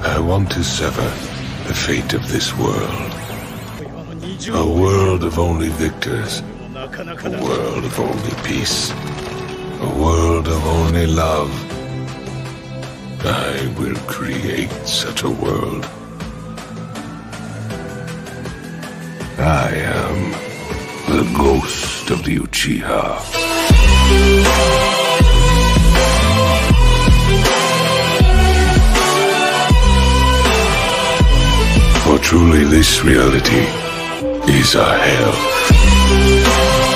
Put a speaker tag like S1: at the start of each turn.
S1: I want to sever the fate of this world. A world of only victors. A world of only peace. A world of only love. I will create such a world. I am the ghost of the Uchiha. For truly this reality is a hell.